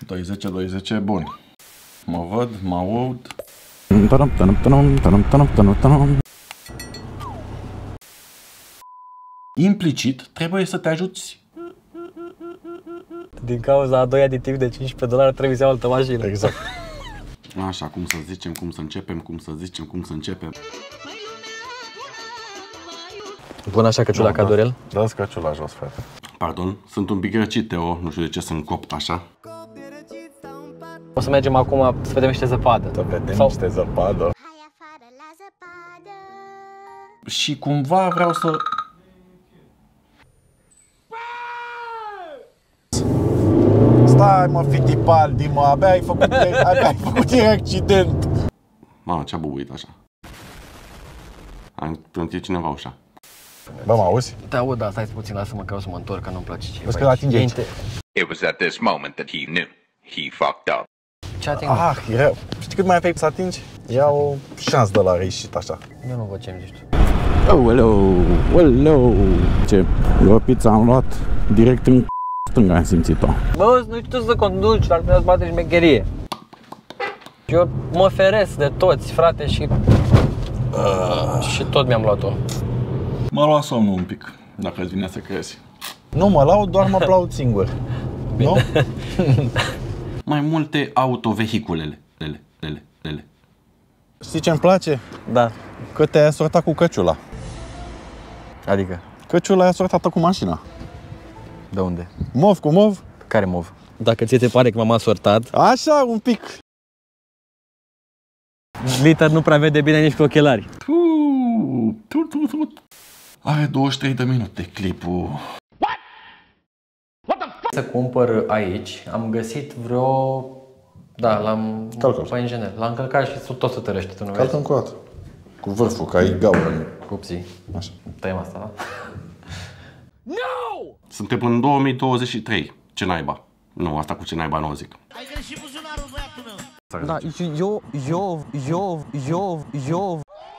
210, 210, bun. Mă văd, mă aud. Implicit trebuie să te ajuți. Din cauza a 2 aditivi de $15 trebuie să iau altă mașină. Exact. Așa, cum să zicem, cum să începem, cum să zicem, cum să începem. Bun așa căciula ca Dorel? Dați căciula jos, frate. Pardon, sunt un pic răcit, Teo, nu știu de ce sunt copt așa. O să mergem acum să vedem niște zăpadă. Să vedem niște zăpadă. Și cumva vreau să... Stai mă, Fittipaldi, mă, abia ai făcut accident. Mamă, ce-a bubuit așa? Am plântit cineva ușa. Bă, mă auzi? Te aud, da, stai puțin, lasă-mă că o să mă întorc, că nu-mi place ce e. Vezi că l-atinge aici. It was at this moment that he knew he fucked up. Ce ating? Ah, e rău. Știi cât mai aveai să atingi? Ia o șansă de la reușit așa. Eu nu văd ce-mi zici tu. Oh, hello, hello. Ce? Eu pizza am luat direct în stânga, am simțit-o. Bă, nu știu să conduci, dar trebuie să bate șmecherie. Eu mă feresc de toți, frate, și tot mi-am luat-o. M-a luat somnul un pic, dacă îți vine să crezi. Nu mă laud, doar mă aplaud singur. Nu? Mai multe autovehiculele. Știi ce-mi place? Da. Că te-ai asortat cu căciula. Adică? Căciula e asortată cu mașina. De unde? Mov cu mov. Care mov? Dacă ți se pare că m-am asortat. Așa, un pic. Liter nu prea vede bine nici cu ochelari. Are 23 de minute clipul. Să cumpăr aici, am găsit vreo... Da, l-am... Pe inginer. L-am călcat și tot se tărăște, tu nu vezi? Calcă încă o dată. Cu vârful, ca e gaură. Cupții. Așa. Tăiem asta, da? No! Suntem în 2023. Ce naiba? Nu, asta cu ce naiba nu o zic. Ai greșit buzunarul, băiatul meu. Da, eu...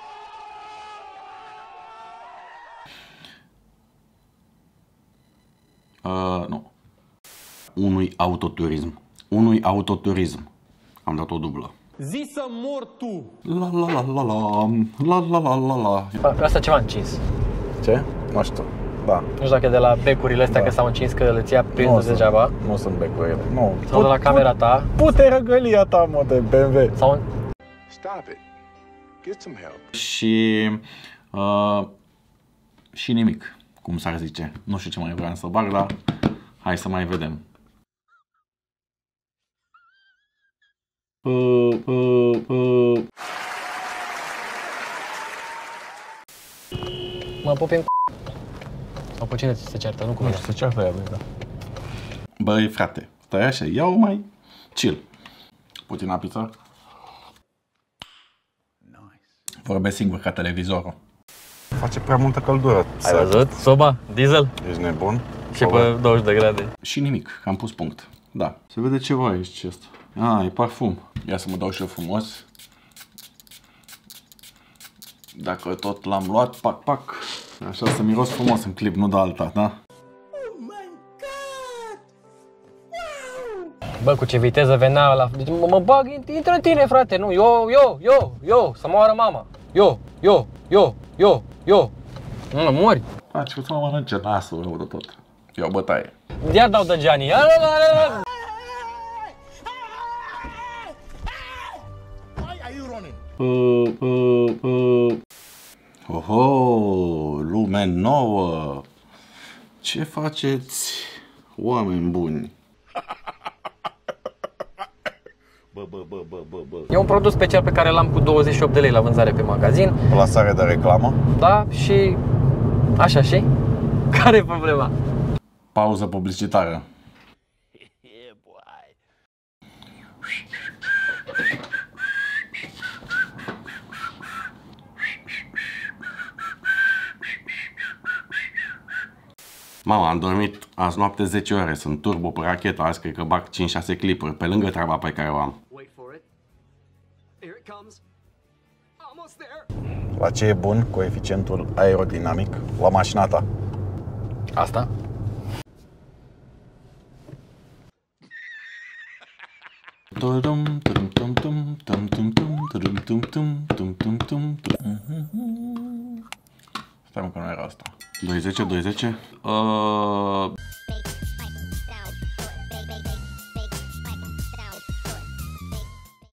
Nu. Unui autoturism. Am dat o dublă. Zi să mor tu! La la la la la la la la la la. Asta ceva încins. Ce? Nu știu. Da. Nu știu dacă e de la becurile astea că s-au încins, că îți ia prinsul degeaba. Nu sunt becurile. Nu. Sau de la camera ta. Pute răgălia ta, mă, de BMW. Sau... Stop it. Get some help. Și nimic, cum s-ar zice. Nu știu ce mai vreau să bag, dar hai să mai vedem. Mă pupi în sau pe cine ți se ceartă, nu cu mine. Se ceartă ea, da. Băi, frate, stai așa, ia-o mai chill. Puțină pizza. Vorbesc singur ca televizorul. Face prea multă căldură. Ai văzut? Soba? Diesel? Ești nebun? Și pe 20 de grade. Și nimic, am pus punct. Da. Se vede ceva aici, ce asta. Ah, e parfum. Ia să mă dau și eu frumos. Dacă tot l-am luat, pac, pac. Așa să miros frumos în clip, nu de alta, da? Oh my god! Wow! Bă, cu ce viteză venea la... Deci mă bag, intră în tine, frate, nu, eu, să moară mama. Eu. Nu mă mori. Faci că să mă mănânce nasul rău de tot. Eu bătaie. Iar dau de Gianni. Why are you running? Oho, lume nouă. Ce faceți, oameni buni? E un produs special pe care l-am cu 28 de lei la vânzare pe magazin. Plasare de reclamă. Da, și... Așa, și? Care e problema? Pauză publicitară. Mama, am dormit azi noapte 10 ore, sunt turbo pe rachetă, azi cred că bag 5-6 clipuri, pe lângă treaba pe care o am. La ce e bun coeficientul aerodinamic la mașina ta? Asta? Stai mă că nu era asta. 210, 210.